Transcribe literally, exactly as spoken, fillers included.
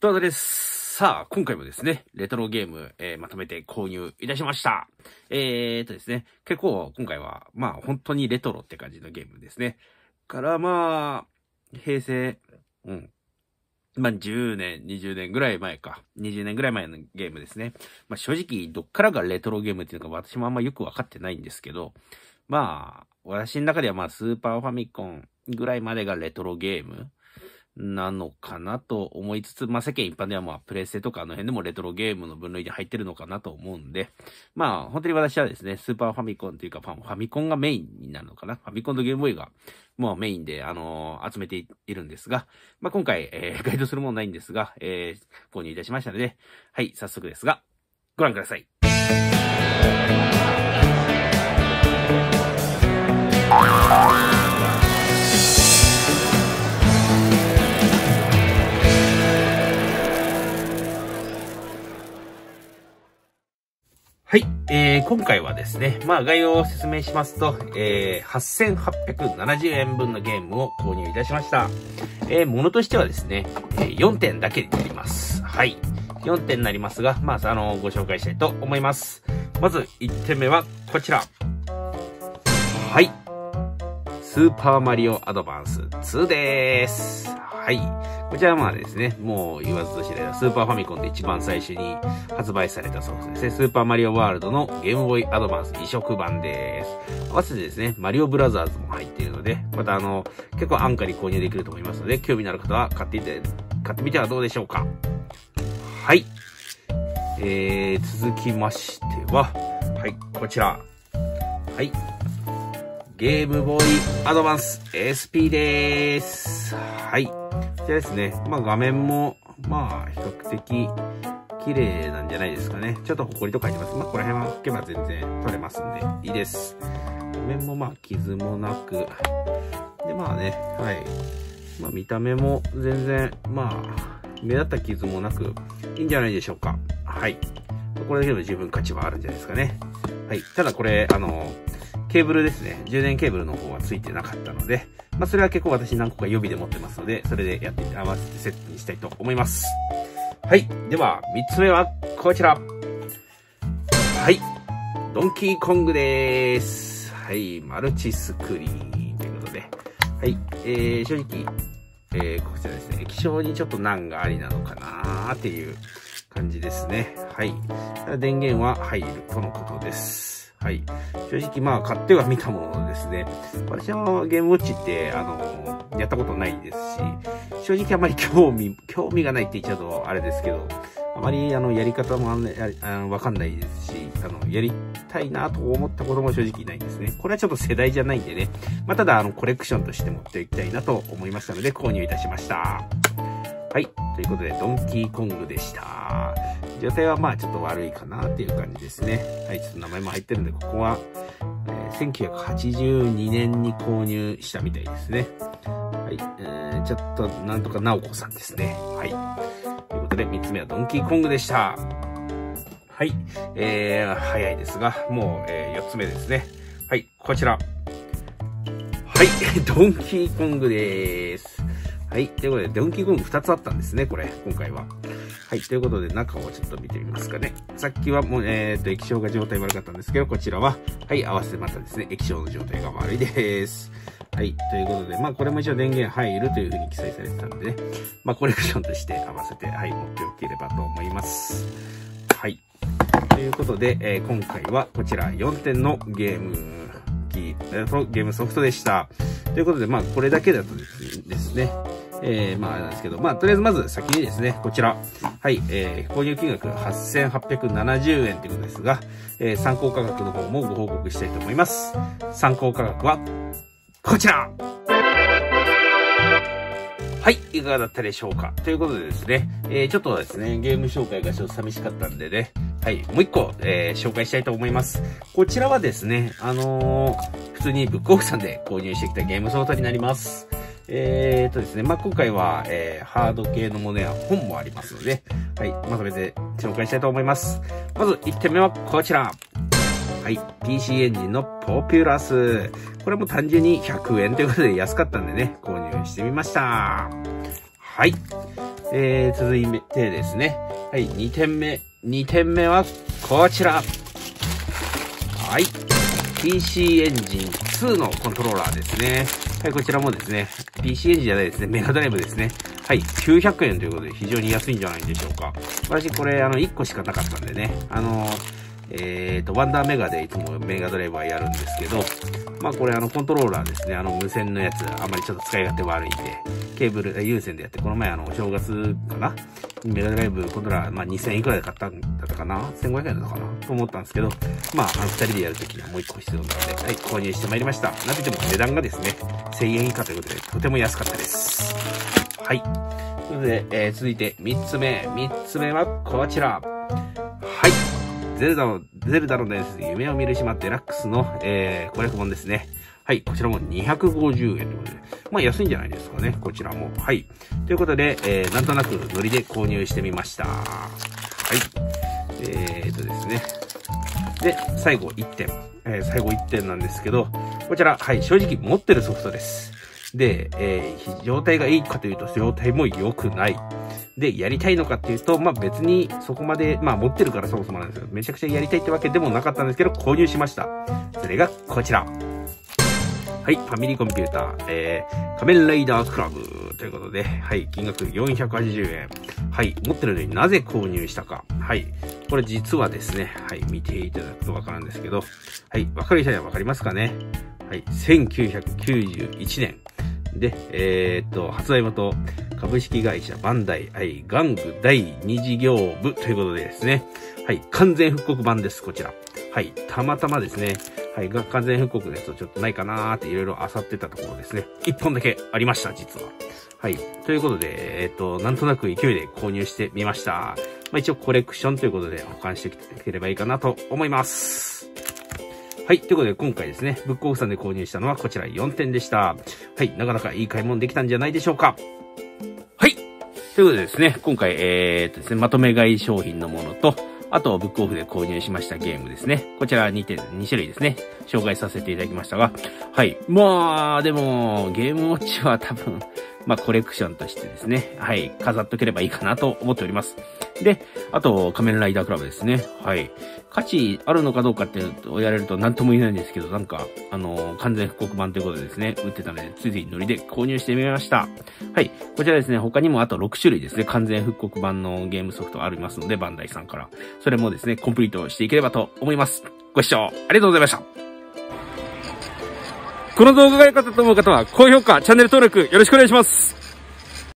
どうもです。さあ、今回もですね、レトロゲーム、えー、まとめて購入いたしました。えーとですね、結構今回は、まあ本当にレトロって感じのゲームですね。からまあ、平成、うん。まあじゅうねん、にじゅうねんぐらい前か。にじゅうねんぐらい前のゲームですね。まあ正直、どっからがレトロゲームっていうのか私もあんまよくわかってないんですけど、まあ、私の中ではまあスーパーファミコンぐらいまでがレトロゲームなのかなと思いつつ、まあ世間一般ではまあプレステとかあの辺でもレトロゲームの分類に入ってるのかなと思うんで、まあ本当に私はですね、スーパーファミコンというかファミコンがメインになるのかな。ファミコンとゲームボーイがもうメインであのー、集めているんですが、まあ今回、えー、ガイドするものないんですが、えー、購入いたしましたので、はい、早速ですが、ご覧ください。はい、えー、今回はですね、まあ概要を説明しますと、えー、はっせんはっぴゃくななじゅうえんぶんのゲームを購入いたしました。えー、ものとしてはですね、えー、よんてんだけになります。はい。よんてんになりますが、まあ、あの、ご紹介したいと思います。まず、いってんめはこちら。はい。スーパーマリオアドバンスツーでーす。はい。こちらはまあですね、もう言わずと知れたスーパーファミコンで一番最初に発売されたソフトですね。スーパーマリオワールドのゲームボーイアドバンス移植版です。合わせてですね、マリオブラザーズも入っているので、またあの、結構安価に購入できると思いますので、興味のある方は買ってみて、買ってみてはどうでしょうか。はい。えー、続きましては、はい、こちら。はい。ゲームボーイアドバンス エスピー でーす。はい。こちらですね。まあ画面も、まあ比較的綺麗なんじゃないですかね。ちょっとホコリと書いてます。まあこの辺は拭けば全然取れますんでいいです。画面もまあ傷もなく。でまあね、はい。まあ見た目も全然、まあ目立った傷もなくいいんじゃないでしょうか。はい。これだけでも十分価値はあるんじゃないですかね。はい。ただこれ、あの、ケーブルですね。充電ケーブルの方は付いてなかったので、まあそれは結構私何個か予備で持ってますので、それでやって合わせてセットにしたいと思います。はい。では、三つ目はこちら。はい。ドンキーコングでーす。はい。マルチスクリーンということで。はい。えー、正直、えー、こちらですね。液晶にちょっと難がありなのかなーっていう感じですね。はい。電源は入るとのことです。はい。正直まあ買っては見たもののですね、私はゲームウォッチってあの、やったことないですし、正直あまり興味、興味がないって言っちゃうとあれですけど、あまりあの、やり方もあん、あのわかんないですし、あの、やりたいなと思ったことも正直ないんですね。これはちょっと世代じゃないんでね、まあただあの、コレクションとして持っていきたいなと思いましたので購入いたしました。はい。ということで、ドンキーコングでした。状態はまあちょっと悪いかなっていう感じですね。はい。ちょっと名前も入ってるんで、ここは、えー、せんきゅうひゃくはちじゅうにねんに購入したみたいですね。はい。えー、ちょっとなんとかナオコさんですね。はい。ということで、みっつめはドンキーコングでした。はい。えー、早いですが、もう、えー、よっつめですね。はい。こちら。はい。ドンキーコングでーす。はい。ということで、ドンキーコングふたつあったんですね、これ、今回は。はい。ということで、中をちょっと見てみますかね。さっきはもう、えっと、液晶が状態悪かったんですけど、こちらは、はい、合わせてまたですね、液晶の状態が悪いです。はい。ということで、まあ、これも一応電源入るという風に記載されてたんでね、まあ、コレクションとして合わせて、はい、持っておければと思います。はい。ということで、えー、今回はこちらよんてんのゲーム機、えー、ゲームソフトでした。ということで、まあ、これだけだとですね、えー、まあ、なんですけど、まあ、とりあえずまず先にですね、こちら。はい、えー、購入金額はっせんはっぴゃくななじゅうえんということですが、えー、参考価格の方もご報告したいと思います。参考価格は、こちら！はい、いかがだったでしょうかということでですね、えー、ちょっとですね、ゲーム紹介がちょっと寂しかったんでね、はい、もう一個、えー、紹介したいと思います。こちらはですね、あのー、普通にブックオフさんで購入してきたゲームソフトになります。えーとですね、まあ、今回は、えー、ハード系のものや本もありますので、はい、まとめて紹介したいと思います。まずいってんめはこちら。はい、ピーシー エンジンのポピュラス。これも単純にひゃくえんということで安かったんでね、購入してみました。はい。 えー、続いてですね。はい、にてんめ。にてんめは、こちら。はい。ピーシー エンジンツーのコントローラーですね。はい、こちらもですね、ピーシー エンジンじゃないですね、メガドライブですね。はい、きゅうひゃくえんということで非常に安いんじゃないでしょうか。私これ、あの、いっこしかなかったんでね、あの、えーと、ワンダーメガでいつもメガドライブはやるんですけど、まあこれあの、コントローラーですね、あの、無線のやつ、あんまりちょっと使い勝手悪いんで、ケーブル、有線でやって、この前あの、お正月かなメガドライブコントローラー、まあにせんえんいくらで買ったんだったかな ?せんごひゃくえんだったかなと思ったんですけど、まあ、あの、二人でやるときにはもういっこ必要なので、はい、購入してまいりました。なんといっても値段がですね、せんえん以下ということで、とても安かったです。はい。ということで、えー、続いてみっつめ。みっつめはこちら。はい。ゼルダの、ゼルダの伝説、夢を見る島デラックスの、えー、攻略本ですね。はい。こちらもにひゃくごじゅうえんということで。まあ安いんじゃないですかね。こちらも。はい。ということで、えー、なんとなくノリで購入してみました。はい。えーとですね。で、最後いってん。えー、最後いってんなんですけど、こちら、はい。正直持ってるソフトです。で、えー、状態がいいかというと、状態も良くない。で、やりたいのかっていうと、まあ別にそこまで、まあ持ってるからそもそもなんですけど、めちゃくちゃやりたいってわけでもなかったんですけど、購入しました。それがこちら。はい、ファミリーコンピューター、えー、仮面ライダークラブということで、はい、金額よんひゃくはちじゅうえん。はい、持ってるのになぜ購入したか。はい、これ実はですね、はい、見ていただくとわかるんですけど、はい、わかる人にはわかりますかね。はい、せんきゅうひゃくきゅうじゅういちねん。で、えー、っと、発売元、株式会社バンダイ、はい、玩具だいに事業部ということでですね、はい、完全復刻版です、こちら。はい、たまたまですね、はい、が完全復刻のやつをちょっとないかなーっていろいろ漁ってたところですね。一本だけありました、実は。はい。ということで、えっと、なんとなく勢いで購入してみました。まあ一応コレクションということで保管していければいいかなと思います。はい。ということで今回ですね、ブックオフさんで購入したのはこちらよんてんでした。はい。なかなかいい買い物できたんじゃないでしょうか。はい。ということでですね、今回、えー、っとですね、まとめ買い商品のものと、あと、ブックオフで購入しましたゲームですね。こちらにてん、に種類ですね。紹介させていただきましたが。はい。まあ、でも、ゲームウォッチは多分、まあ、コレクションとしてですね。はい。飾っとければいいかなと思っております。で、あと、仮面ライダークラブですね。はい。価値あるのかどうかって言われると何とも言えないんですけど、なんか、あの、完全復刻版ということでですね、売ってたので、ついついノリで購入してみました。はい。こちらですね、他にもあとろく種類ですね、完全復刻版のゲームソフトありますので、バンダイさんから。それもですね、コンプリートしていければと思います。ご視聴ありがとうございました。この動画が良かったと思う方は、高評価、チャンネル登録よろしくお願いします。